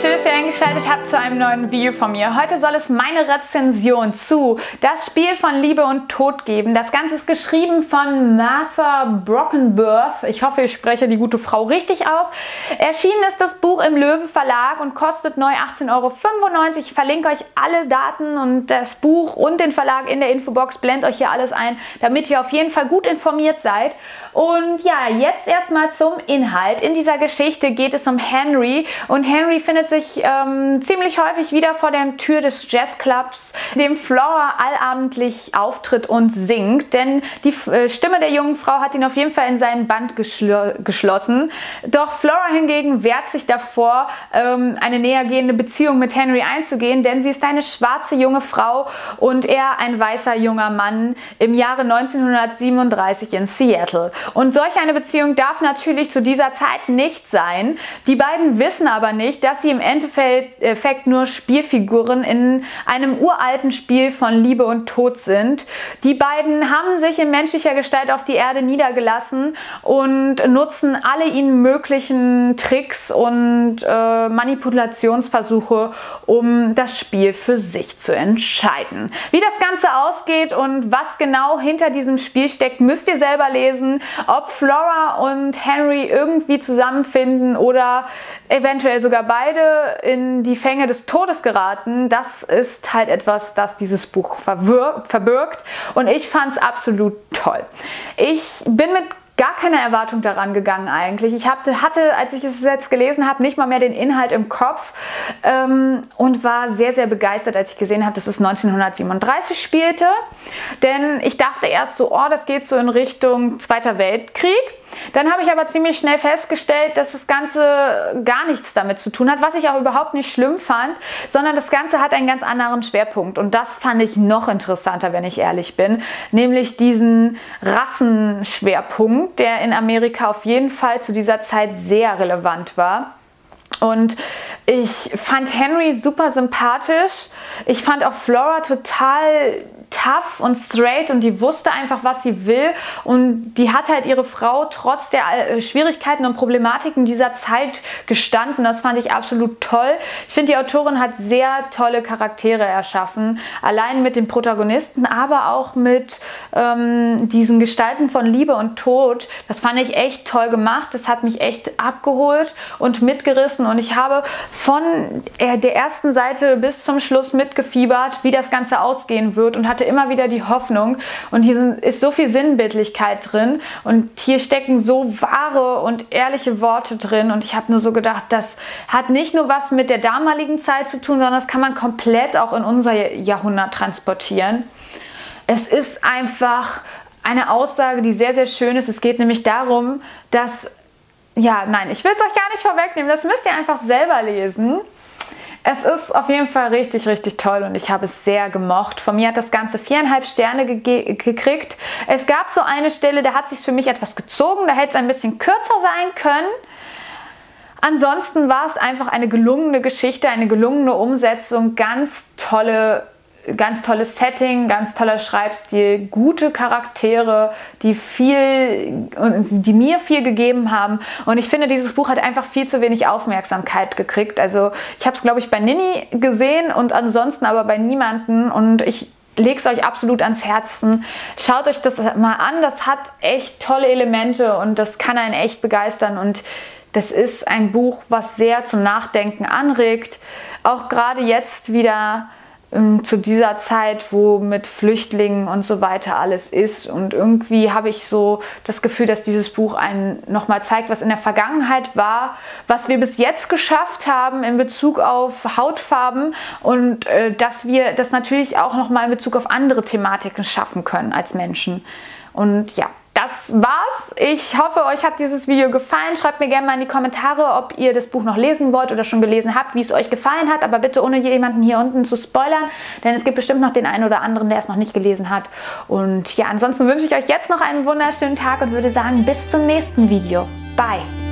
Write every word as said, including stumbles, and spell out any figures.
schön, dass ihr eingeschaltet habt zu einem neuen Video von mir. Heute soll es meine Rezension zu Das Spiel von Liebe und Tod geben. Das Ganze ist geschrieben von Martha Brockenworth. Ich hoffe, ich spreche die gute Frau richtig aus. Erschienen ist das Buch im Löwe Verlag und kostet neu achtzehn Euro fünfundneunzig. Ich verlinke euch alle Daten und das Buch und den Verlag in der Infobox. Blende euch hier alles ein, damit ihr auf jeden Fall gut informiert seid. Und ja, jetzt erstmal zum Inhalt. In dieser Geschichte geht es um Henry und Henry findet sich ähm, ziemlich häufig wieder vor der Tür des Jazzclubs, in dem Flora allabendlich auftritt und singt, denn die äh, Stimme der jungen Frau hat ihn auf jeden Fall in seinen Band geschl geschlossen. Doch Flora hingegen wehrt sich davor, ähm, eine nähergehende Beziehung mit Henry einzugehen, denn sie ist eine schwarze junge Frau und er ein weißer junger Mann im Jahre neunzehnhundertsiebenunddreißig in Seattle. Und solch eine Beziehung darf natürlich zu dieser Zeit nicht sein. Die beiden wissen aber nicht, dass sie im Endeffekt nur Spielfiguren in einem uralten Spiel von Liebe und Tod sind. Die beiden haben sich in menschlicher Gestalt auf die Erde niedergelassen und nutzen alle ihnen möglichen Tricks und äh, Manipulationsversuche, um das Spiel für sich zu entscheiden. Wie das Ganze ausgeht und was genau hinter diesem Spiel steckt, müsst ihr selber lesen. Ob Flora und Henry irgendwie zusammenfinden oder eventuell sogar beide in die Fänge des Todes geraten, das ist halt etwas, das dieses Buch verbirgt. Und ich fand es absolut toll. Ich bin mit gar keine Erwartung daran gegangen eigentlich. Ich hatte, als ich es jetzt gelesen habe, nicht mal mehr den Inhalt im Kopf ähm, und war sehr, sehr begeistert, als ich gesehen habe, dass es neunzehnhundertsiebenunddreißig spielte. Denn ich dachte erst so, oh, das geht so in Richtung Zweiter Weltkrieg. Dann habe ich aber ziemlich schnell festgestellt, dass das Ganze gar nichts damit zu tun hat, was ich auch überhaupt nicht schlimm fand, sondern das Ganze hat einen ganz anderen Schwerpunkt und das fand ich noch interessanter, wenn ich ehrlich bin, nämlich diesen Rassenschwerpunkt, der in Amerika auf jeden Fall zu dieser Zeit sehr relevant war. Und ich fand Henry super sympathisch, ich fand auch Flora total tough und straight und die wusste einfach, was sie will und die hat halt ihre Frau trotz der äh, Schwierigkeiten und Problematiken dieser Zeit gestanden. Das fand ich absolut toll. Ich finde, die Autorin hat sehr tolle Charaktere erschaffen, allein mit den Protagonisten, aber auch mit ähm, diesen Gestalten von Liebe und Tod. Das fand ich echt toll gemacht, das hat mich echt abgeholt und mitgerissen und ich habe von äh, der ersten Seite bis zum Schluss mitgefiebert, wie das Ganze ausgehen wird und hatte immer wieder die Hoffnung und hier ist so viel Sinnbildlichkeit drin und hier stecken so wahre und ehrliche Worte drin und ich habe nur so gedacht, das hat nicht nur was mit der damaligen Zeit zu tun, sondern das kann man komplett auch in unser Jahrhundert transportieren. Es ist einfach eine Aussage, die sehr, sehr schön ist. Es geht nämlich darum, dass, ja, nein, ich will es euch gar nicht vorwegnehmen, das müsst ihr einfach selber lesen. Es ist auf jeden Fall richtig, richtig toll und ich habe es sehr gemocht. Von mir hat das Ganze viereinhalb Sterne ge gekriegt. Es gab so eine Stelle, da hat es sich für mich etwas gezogen, da hätte es ein bisschen kürzer sein können. Ansonsten war es einfach eine gelungene Geschichte, eine gelungene Umsetzung, ganz tolle Ganz tolles Setting, ganz toller Schreibstil, gute Charaktere, die viel, die mir viel gegeben haben. Und ich finde, dieses Buch hat einfach viel zu wenig Aufmerksamkeit gekriegt. Also ich habe es, glaube ich, bei Nini gesehen und ansonsten aber bei niemanden. Und ich lege es euch absolut ans Herzen. Schaut euch das mal an. Das hat echt tolle Elemente und das kann einen echt begeistern. Und das ist ein Buch, was sehr zum Nachdenken anregt. Auch gerade jetzt wieder zu dieser Zeit, wo mit Flüchtlingen und so weiter alles ist. Und irgendwie habe ich so das Gefühl, dass dieses Buch einen nochmal zeigt, was in der Vergangenheit war, was wir bis jetzt geschafft haben in Bezug auf Hautfarben und äh, dass wir das natürlich auch nochmal in Bezug auf andere Thematiken schaffen können als Menschen. Und ja, das war's. Ich hoffe, euch hat dieses Video gefallen. Schreibt mir gerne mal in die Kommentare, ob ihr das Buch noch lesen wollt oder schon gelesen habt, wie es euch gefallen hat. Aber bitte ohne jemanden hier unten zu spoilern, denn es gibt bestimmt noch den einen oder anderen, der es noch nicht gelesen hat. Und ja, ansonsten wünsche ich euch jetzt noch einen wunderschönen Tag und würde sagen, bis zum nächsten Video. Bye!